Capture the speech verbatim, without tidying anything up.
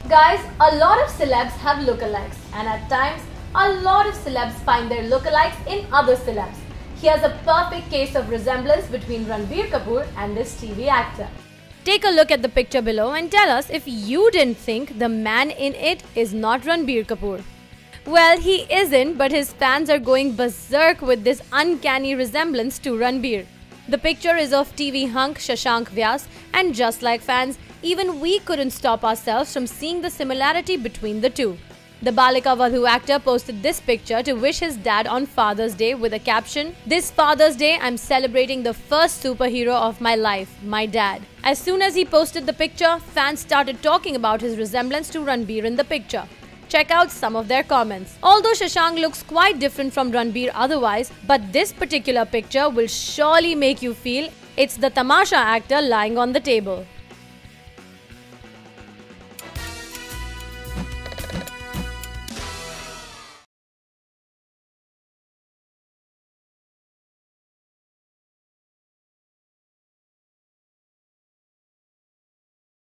Guys, a lot of celebs have lookalikes, and at times, a lot of celebs find their lookalikes in other celebs. Here's a perfect case of resemblance between Ranbir Kapoor and this T V actor. Take a look at the picture below and tell us if you didn't think the man in it is not Ranbir Kapoor. Well, he isn't, but his fans are going berserk with this uncanny resemblance to Ranbir. The picture is of T V hunk Shashank Vyas, and just like fans, even we couldn't stop ourselves from seeing the similarity between the two. The Balika Vadhu actor posted this picture to wish his dad on Father's Day with a caption, "This Father's Day, I'm celebrating the first superhero of my life, my dad." As soon as he posted the picture, fans started talking about his resemblance to Ranbir in the picture. Check out some of their comments. Although Shashank looks quite different from Ranbir otherwise, but this particular picture will surely make you feel it's the Tamasha actor lying on the table.